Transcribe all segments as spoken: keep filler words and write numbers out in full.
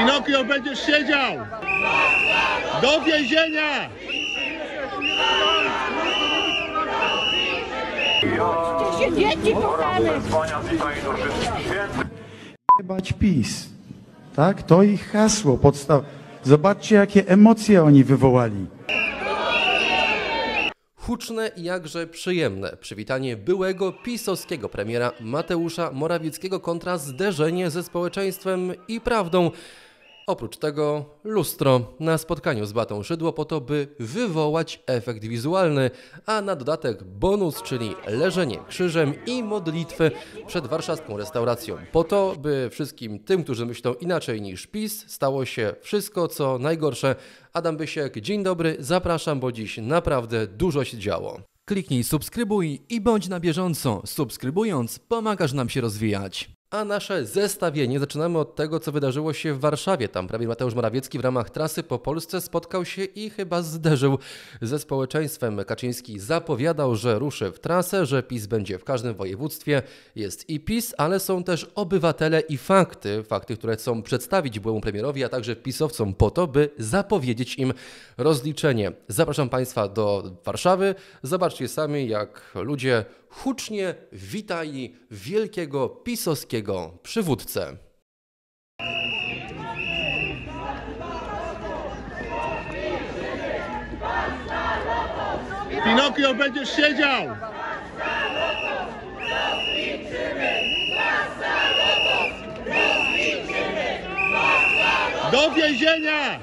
Pinokio, będziesz siedział! Do więzienia! Się dzieci kochamy! Jebać PiS, tak? To ich hasło, podstaw. Zobaczcie, jakie emocje oni wywołali. Huczne i jakże przyjemne przywitanie byłego pisowskiego premiera Mateusza Morawieckiego kontra zderzenie ze społeczeństwem i prawdą. Oprócz tego lustro na spotkaniu z Beatą Szydło po to, by wywołać efekt wizualny, a na dodatek bonus, czyli leżenie krzyżem i modlitwy przed warszawską restauracją. Po to, by wszystkim tym, którzy myślą inaczej niż PiS, stało się wszystko, co najgorsze. Adam Bysiek, dzień dobry, zapraszam, bo dziś naprawdę dużo się działo. Kliknij subskrybuj i bądź na bieżąco. Subskrybując, pomagasz nam się rozwijać. A nasze zestawienie zaczynamy od tego, co wydarzyło się w Warszawie. Tam premier Mateusz Morawiecki w ramach trasy po Polsce spotkał się i chyba zderzył ze społeczeństwem. Kaczyński zapowiadał, że ruszy w trasę, że PiS będzie w każdym województwie. Jest i PiS, ale są też obywatele i fakty. Fakty, które chcą przedstawić byłemu premierowi, a także pisowcom po to, by zapowiedzieć im rozliczenie. Zapraszam Państwa do Warszawy. Zobaczcie sami, jak ludzie hucznie witali wielkiego pisowskiego przywódcę. Pinokio, będziesz siedział! Do więzienia!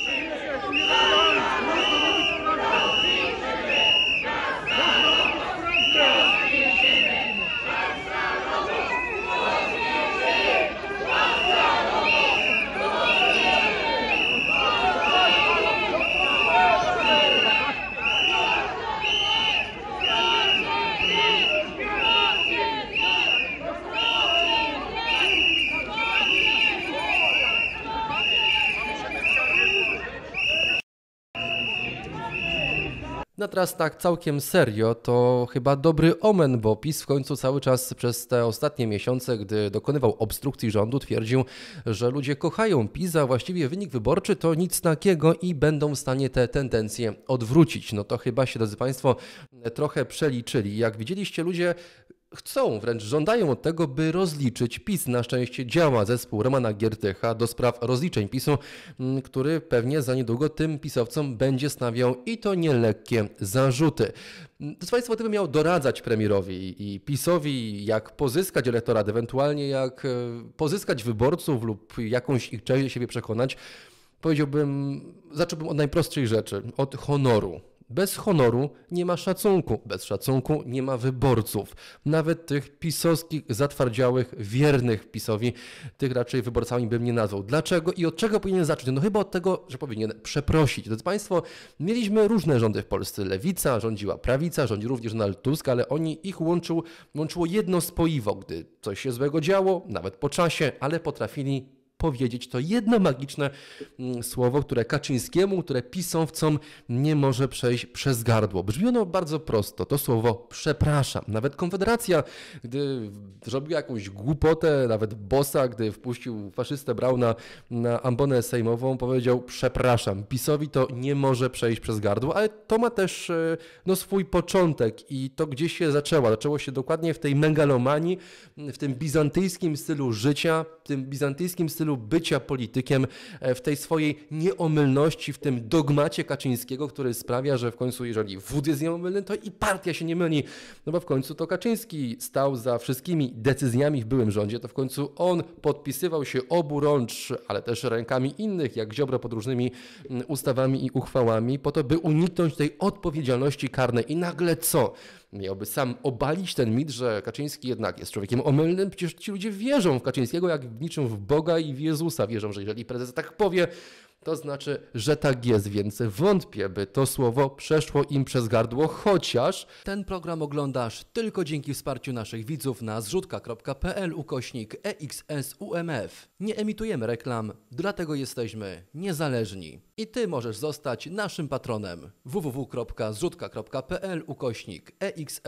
No teraz tak całkiem serio, to chyba dobry omen, bo PiS w końcu cały czas przez te ostatnie miesiące, gdy dokonywał obstrukcji rządu, twierdził, że ludzie kochają PiS, a właściwie wynik wyborczy to nic takiego i będą w stanie te tendencje odwrócić. No to chyba się, drodzy Państwo, trochę przeliczyli. Jak widzieliście, ludzie chcą, wręcz żądają od tego, by rozliczyć PiS. Na szczęście działa zespół Romana Giertycha do spraw rozliczeń PiSu, który pewnie za niedługo tym pisowcom będzie stawiał i to nielekkie zarzuty. Drodzy Państwo, gdybym miał doradzać premierowi i PiSowi, jak pozyskać elektorat, ewentualnie jak pozyskać wyborców lub jakąś ich część do siebie przekonać, powiedziałbym, zacząłbym od najprostszej rzeczy, od honoru. Bez honoru nie ma szacunku, bez szacunku nie ma wyborców. Nawet tych pisowskich, zatwardziałych, wiernych PiSowi, tych raczej wyborcami bym nie nazwał. Dlaczego i od czego powinien zacząć? No chyba od tego, że powinien przeprosić. Drodzy Państwo, mieliśmy różne rządy w Polsce. Lewica, rządziła prawica, rządzi również Donald Tusk, ale oni ich łączył, łączyło jedno spoiwo, gdy coś się złego działo, nawet po czasie, ale potrafili powiedzieć to jedno magiczne słowo, które Kaczyńskiemu, które pisowcom nie może przejść przez gardło. Brzmi ono bardzo prosto, to słowo przepraszam. Nawet Konfederacja, gdy zrobiła jakąś głupotę, nawet Bossa, gdy wpuścił faszystę Brauna na ambonę sejmową, powiedział przepraszam. PiSowi to nie może przejść przez gardło, ale to ma też no, swój początek i to gdzieś się zaczęło. Zaczęło się dokładnie w tej megalomanii, w tym bizantyjskim stylu życia, w tym bizantyjskim stylu bycia politykiem, w tej swojej nieomylności, w tym dogmacie Kaczyńskiego, który sprawia, że w końcu jeżeli wód jest nieomylny, to i partia się nie myli. No bo w końcu to Kaczyński stał za wszystkimi decyzjami w byłym rządzie, to w końcu on podpisywał się oburącz, ale też rękami innych, jak Ziobro pod różnymi ustawami i uchwałami, po to, by uniknąć tej odpowiedzialności karnej. I nagle co? Miałby sam obalić ten mit, że Kaczyński jednak jest człowiekiem omylnym. Przecież ci ludzie wierzą w Kaczyńskiego jak w niczym w Boga i w Jezusa. Wierzą, że jeżeli prezes tak powie, to znaczy, że tak jest, więc wątpię, by to słowo przeszło im przez gardło, chociaż ten program oglądasz tylko dzięki wsparciu naszych widzów na zrzutka kropka p l ukośnik e x s u m f. Nie emitujemy reklam, dlatego jesteśmy niezależni. I Ty możesz zostać naszym patronem w w w kropka zrzutka kropka p l ukośnik e x s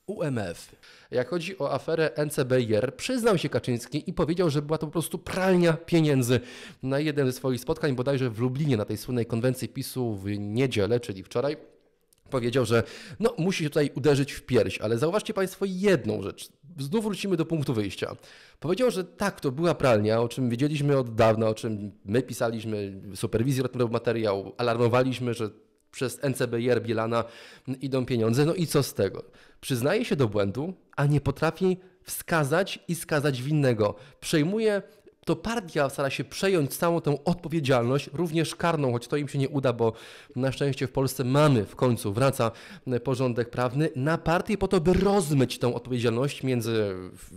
U M F. Jak chodzi o aferę N C B I R, przyznał się Kaczyński i powiedział, że była to po prostu pralnia pieniędzy. Na jednym ze swoich spotkań, bodajże w Lublinie, na tej słynnej konwencji PiSu w niedzielę, czyli wczoraj, powiedział, że no, musi się tutaj uderzyć w pierś, ale zauważcie Państwo jedną rzecz. Znów wrócimy do punktu wyjścia. Powiedział, że tak, to była pralnia, o czym wiedzieliśmy od dawna, o czym my pisaliśmy, superwizjer robił materiał, alarmowaliśmy, że przez N C B I R Bielana idą pieniądze. No i co z tego? Przyznaje się do błędu, a nie potrafi wskazać i skazać winnego. Przejmuje, to partia stara się przejąć całą tę odpowiedzialność, również karną, choć to im się nie uda, bo na szczęście w Polsce mamy w końcu, wraca porządek prawny, na partię po to, by rozmyć tę odpowiedzialność między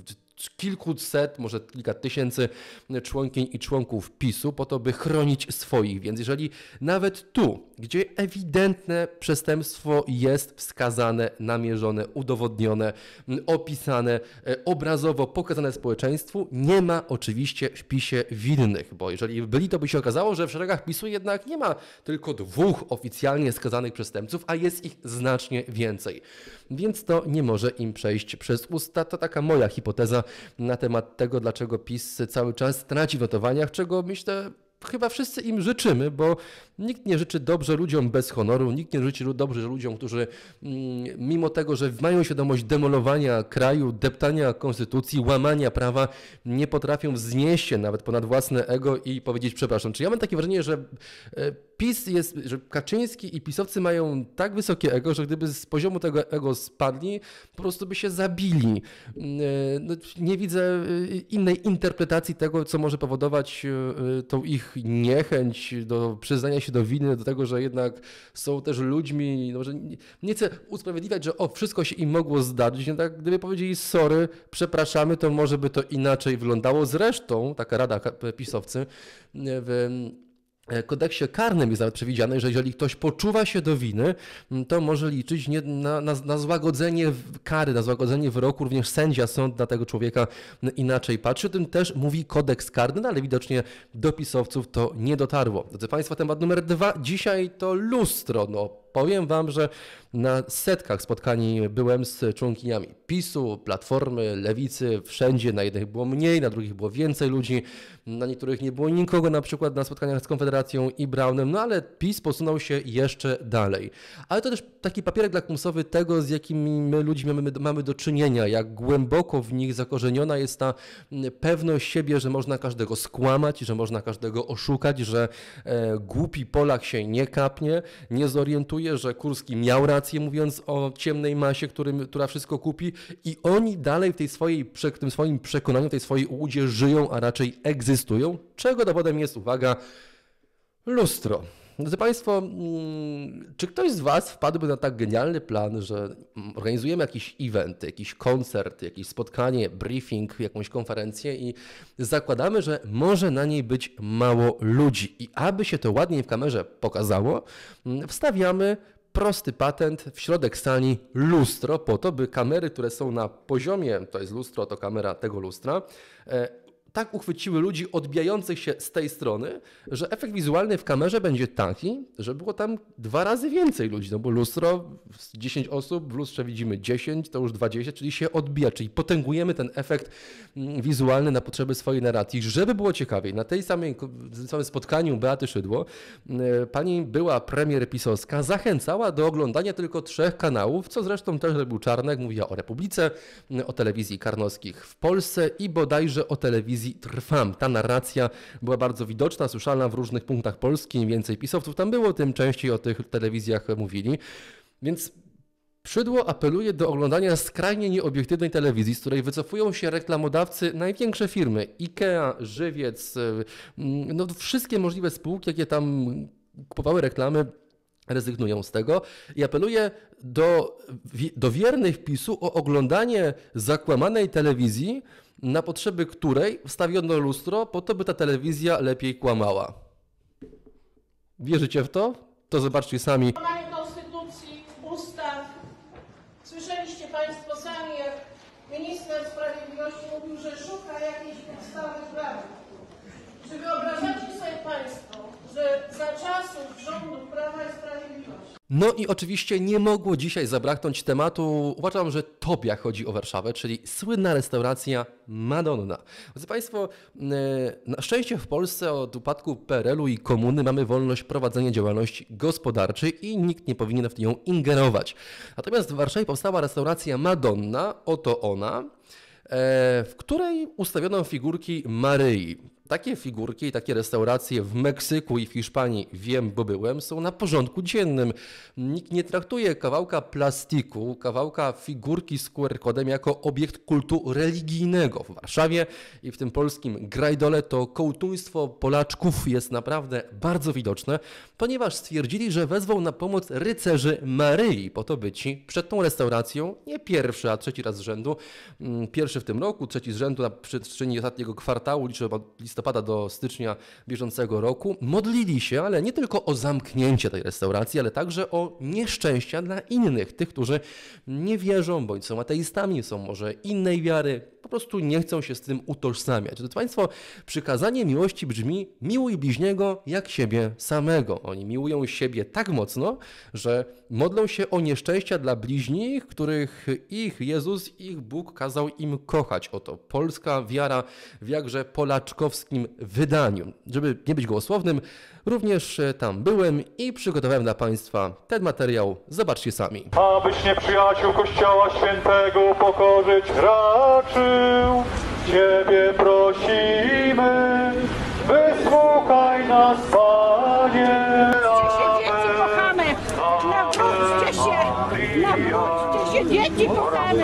kilkuset, może kilka tysięcy członkiń i członków PiSu po to, by chronić swoich. Więc jeżeli nawet tu, gdzie ewidentne przestępstwo jest wskazane, namierzone, udowodnione, opisane, obrazowo pokazane społeczeństwu, nie ma oczywiście w PiSie winnych, bo jeżeli byli, to by się okazało, że w szeregach PiSu jednak nie ma tylko dwóch oficjalnie skazanych przestępców, a jest ich znacznie więcej. Więc to nie może im przejść przez usta. To taka moja hipoteza na temat tego, dlaczego PiS cały czas traci w notowaniach, czego myślę chyba wszyscy im życzymy, bo nikt nie życzy dobrze ludziom bez honoru, nikt nie życzy dobrze ludziom, którzy mimo tego, że mają świadomość demolowania kraju, deptania konstytucji, łamania prawa, nie potrafią wznieść się nawet ponad własne ego i powiedzieć przepraszam. Czy ja mam takie wrażenie, że PiS jest, że Kaczyński i pisowcy mają tak wysokie ego, że gdyby z poziomu tego ego spadli, po prostu by się zabili. No, nie widzę innej interpretacji tego, co może powodować tą ich niechęć do przyznania się do winy, do tego, że jednak są też ludźmi, no, że nie, nie chcę usprawiedliwiać, że o, wszystko się im mogło zdarzyć, no tak, gdyby powiedzieli sorry, przepraszamy, to może by to inaczej wyglądało. Zresztą, taka rada pisowcy, w kodeksie karnym jest nawet przewidziane, że jeżeli ktoś poczuwa się do winy, to może liczyć nie, na, na, na złagodzenie kary, na złagodzenie wyroku. Również sędzia, sąd na tego człowieka inaczej patrzy. O tym też mówi kodeks karny, no ale widocznie do pisowców to nie dotarło. Drodzy Państwo, temat numer dwa. Dzisiaj to lustro. No, powiem Wam, że na setkach spotkań byłem z członkiniami PiSu, Platformy, Lewicy, wszędzie. Na jednych było mniej, na drugich było więcej ludzi, na niektórych nie było nikogo, na przykład na spotkaniach z Konfederacją i Braunem, no ale PiS posunął się jeszcze dalej. Ale to też taki papierek lakmusowy tego, z jakimi my ludźmi mamy, mamy do czynienia, jak głęboko w nich zakorzeniona jest ta pewność siebie, że można każdego skłamać, że można każdego oszukać, że e, głupi Polak się nie kapnie, nie zorientuje, że Kurski miał rację, mówiąc o ciemnej masie, którym, która wszystko kupi, i oni dalej w tej swojej, w tym swoim przekonaniu, w tej swojej ułudzie żyją, a raczej egzystują, czego dowodem jest, uwaga, lustro. Drodzy Państwo, czy ktoś z Was wpadłby na tak genialny plan, że organizujemy jakiś event, jakiś koncert, jakieś spotkanie, briefing, jakąś konferencję i zakładamy, że może na niej być mało ludzi i aby się to ładniej w kamerze pokazało, wstawiamy prosty patent w środek sali lustro po to, by kamery, które są na poziomie, to jest lustro, to kamera tego lustra, tak uchwyciły ludzi odbijających się z tej strony, że efekt wizualny w kamerze będzie taki, że było tam dwa razy więcej ludzi, no bo lustro, dziesięć osób, w lustrze widzimy dziesięć, to już dwadzieścia, czyli się odbija, czyli potęgujemy ten efekt wizualny na potrzeby swojej narracji. Żeby było ciekawiej, na tej samej, tym samym spotkaniu Beaty Szydło pani była premier pisowska zachęcała do oglądania tylko trzech kanałów, co zresztą też robił Czarnek, mówiła o Republice, o telewizji Karnowskich w Polsce i bodajże o telewizji Trwam. Ta narracja była bardzo widoczna, słyszalna w różnych punktach Polski, im więcej pisowców tam było, tym częściej o tych telewizjach mówili. Więc Szydło apeluje do oglądania skrajnie nieobiektywnej telewizji, z której wycofują się reklamodawcy, największe firmy, IKEA, Żywiec, no wszystkie możliwe spółki, jakie tam kupowały reklamy, rezygnują z tego i apeluje do, do wiernych PiSu o oglądanie zakłamanej telewizji, na potrzeby której wstawiono lustro po to, by ta telewizja lepiej kłamała. Wierzycie w to? To zobaczcie sami. Łamanie konstytucji, ustaw. Słyszeliście Państwo sami, jak minister sprawiedliwości mówił, że szuka jakiejś podstawy prawnej. Czy wyobrażacie sobie Państwo, że za czasów rządów Prawa i Sprawiedliwości No i oczywiście nie mogło dzisiaj zabraknąć tematu, uważam, że tobie chodzi o Warszawę, czyli słynna restauracja Madonna. Drodzy Państwo, na szczęście w Polsce od upadku P R L u i komuny mamy wolność prowadzenia działalności gospodarczej i nikt nie powinien w nią ingerować. Natomiast w Warszawie powstała restauracja Madonna, oto ona, w której ustawiono figurki Maryi. Takie figurki i takie restauracje w Meksyku i w Hiszpanii, wiem, bo byłem, są na porządku dziennym. Nikt nie traktuje kawałka plastiku, kawałka figurki z Q R kodem jako obiekt kultu religijnego. W Warszawie i w tym polskim grajdole to kołtuństwo Polaczków jest naprawdę bardzo widoczne, ponieważ stwierdzili, że wezwą na pomoc rycerzy Maryi, po to by ci przed tą restauracją, nie pierwszy, a trzeci raz z rzędu, pierwszy w tym roku, trzeci z rzędu na przestrzeni ostatniego kwartału, liczę od listopada do stycznia bieżącego roku, modlili się, ale nie tylko o zamknięcie tej restauracji, ale także o nieszczęścia dla innych, tych, którzy nie wierzą, bądź są ateistami, są może innej wiary, po prostu nie chcą się z tym utożsamiać. Drodzy Państwo, przykazanie miłości brzmi: miłuj bliźniego jak siebie samego. Oni miłują siebie tak mocno, że modlą się o nieszczęścia dla bliźnich, których ich Jezus, ich Bóg kazał im kochać. Oto polska wiara w jakże polaczkowskim wydaniu. Żeby nie być gołosłownym, również tam byłem i przygotowałem dla Państwa ten materiał. Zobaczcie sami. Abyś nieprzyjaciół Kościoła Świętego pokorzyć raczył, Ciebie prosimy, wysłuchaj nas, Panie. Dzieci kochamy, nawróćcie się, nawróćcie się, dzieci kochamy.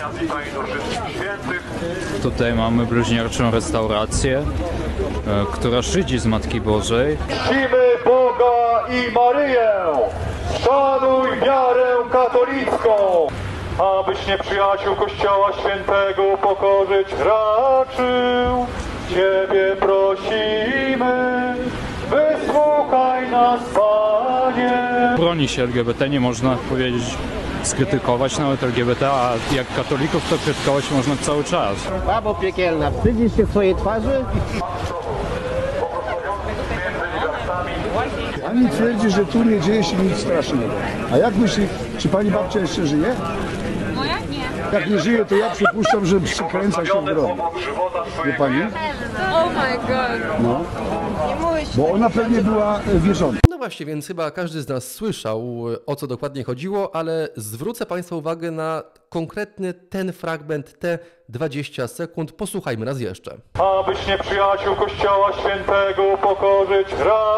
Tutaj mamy bluźnierczą restaurację, która szydzi z Matki Bożej. Czcimy Boga i Maryję, szanuj wiarę katolicką, abyś nieprzyjaciół Kościoła Świętego pokorzyć raczył. Ciebie prosimy, wysłuchaj nas, Panie. Broni się L G B T, nie można powiedzieć, skrytykować nawet L G B T, a jak katolików to krytykować można cały czas. Babo piekielna, wstydzisz się swojej twarzy? Pani twierdzi, że tu nie dzieje się nic strasznego. A jak myśli, czy pani babcia jeszcze żyje? Moja? Nie. Jak nie żyje, to ja przypuszczam, że przykręca się w grobie. Wie pani? Oh my god. No. Nie mówisz. Bo ona pewnie była wierząca. No właśnie, więc chyba każdy z nas słyszał, o co dokładnie chodziło, ale zwrócę Państwa uwagę na konkretny ten fragment, te dwadzieścia sekund. Posłuchajmy raz jeszcze. Abyś nieprzyjaciół Kościoła Świętego pokorzyć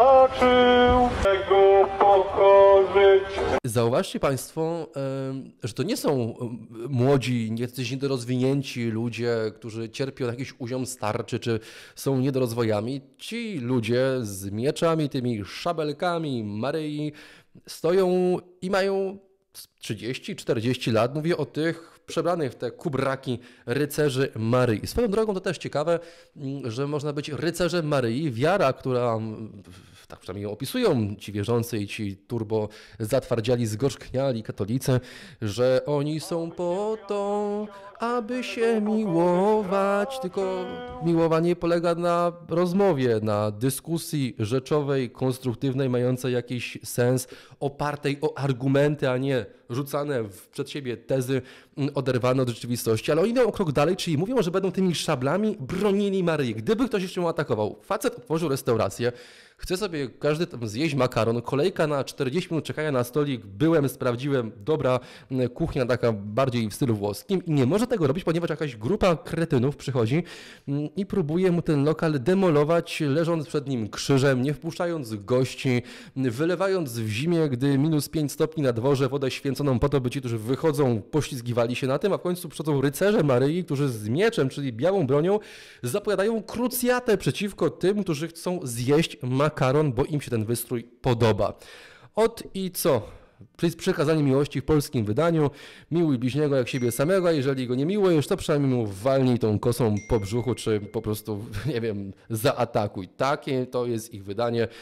raczył, tego pokorzyć. Zauważcie Państwo, że to nie są młodzi, jacyś niedorozwinięci ludzie, którzy cierpią na jakiś uziom starczy, czy są niedorozwojami. Ci ludzie z mieczami, tymi szabelkami Maryi stoją i mają trzydzieści czterdzieści lat. Mówię o tych przebranych w te kubraki rycerzy Maryi. Swoją drogą to też ciekawe, że można być rycerzem Maryi. Wiara, która, tak przynajmniej ją opisują ci wierzący i ci turbo zatwardziali, zgorzkniali katolicy, że oni są po to, aby się miłować, tylko miłowanie polega na rozmowie, na dyskusji rzeczowej, konstruktywnej, mającej jakiś sens, opartej o argumenty, a nie rzucane w, przed siebie tezy oderwane od rzeczywistości. Ale oni idą o krok dalej, czyli mówią, że będą tymi szablami bronili Maryi. Gdyby ktoś jeszcze ją atakował, facet otworzył restaurację, chce sobie każdy tam zjeść makaron, kolejka na czterdzieści minut czekania na stolik, byłem, sprawdziłem, dobra kuchnia taka bardziej w stylu włoskim i nie może tego robić, ponieważ jakaś grupa kretynów przychodzi i próbuje mu ten lokal demolować, leżąc przed nim krzyżem, nie wpuszczając gości, wylewając w zimie, gdy minus pięć stopni na dworze, wodę święconą po to, by ci, którzy wychodzą, poślizgiwali się na tym, a w końcu przychodzą rycerze Maryi, którzy z mieczem, czyli białą bronią, zapowiadają krucjatę przeciwko tym, którzy chcą zjeść makaron, bo im się ten wystrój podoba. Ot i co? Przykazanie miłości w polskim wydaniu. Miłuj bliźniego jak siebie samego, a jeżeli go nie miłujesz, to przynajmniej mu walnij tą kosą po brzuchu, czy po prostu, nie wiem, zaatakuj. Takie to jest ich wydanie.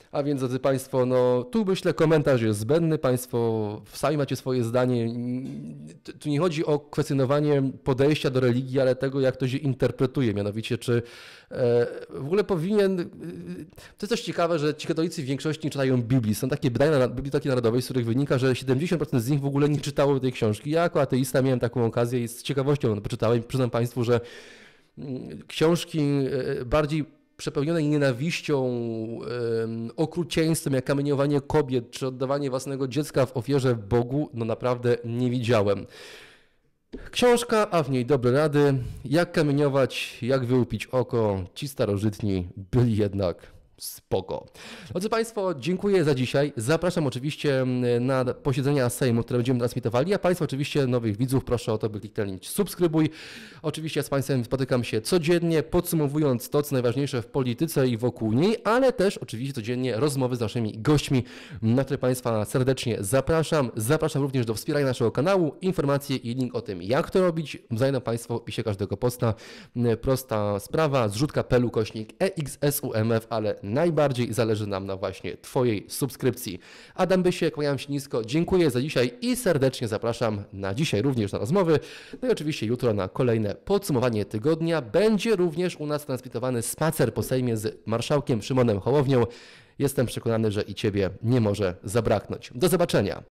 A więc, drodzy Państwo, no tu myślę komentarz jest zbędny, Państwo sami macie swoje zdanie. Tu nie chodzi o kwestionowanie podejścia do religii, ale tego, jak to się interpretuje, mianowicie czy e, w ogóle powinien... To jest coś ciekawe, że ci katolicy w większości nie czytają Biblii. Są takie badania na Biblioteki Narodowej, z których wynika, że siedemdziesiąt procent z nich w ogóle nie czytało tej książki. Ja jako ateista miałem taką okazję i z ciekawością poczytałem. Przyznam Państwu, że książki bardziej przepełnione nienawiścią, yy, okrucieństwem, jak kamieniowanie kobiet, czy oddawanie własnego dziecka w ofierze Bogu, no naprawdę nie widziałem. Książka, a w niej dobre rady, jak kamieniować, jak wyłupić oko, ci starożytni byli jednak spoko. Drodzy Państwo, dziękuję za dzisiaj. Zapraszam oczywiście na posiedzenia Sejmu, które będziemy transmitowali, a Państwa oczywiście nowych widzów proszę o to, by kliknąć subskrybuj. Oczywiście ja z Państwem spotykam się codziennie, podsumowując to, co najważniejsze w polityce i wokół niej, ale też oczywiście codziennie rozmowy z naszymi gośćmi, na które Państwa serdecznie zapraszam. Zapraszam również do wspierania naszego kanału. Informacje i link o tym, jak to robić, znajdą Państwo w opisie każdego posta. Prosta sprawa, zrzutka kropka p l u kośnik e x s u m f, ale najbardziej zależy nam na właśnie Twojej subskrypcji. Adam Bysie, kłaniam się nisko, dziękuję za dzisiaj i serdecznie zapraszam na dzisiaj również na rozmowy. No i oczywiście jutro na kolejne podsumowanie tygodnia. Będzie również u nas transmitowany spacer po Sejmie z marszałkiem Szymonem Hołownią. Jestem przekonany, że i Ciebie nie może zabraknąć. Do zobaczenia.